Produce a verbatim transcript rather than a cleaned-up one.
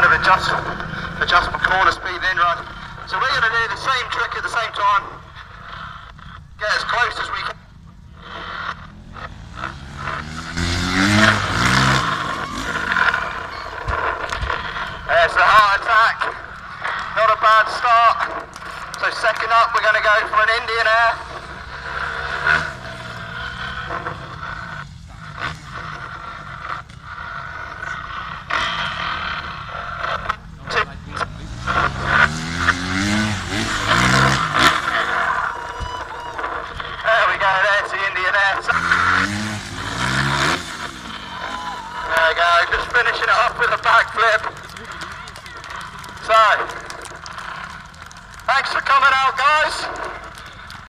of adjust, adjustable corner speed then run. So we're going to do the same trick at the same time. Get as close as we can. There's the heart attack. Not a bad start. So second up we're going to go for an Indian air.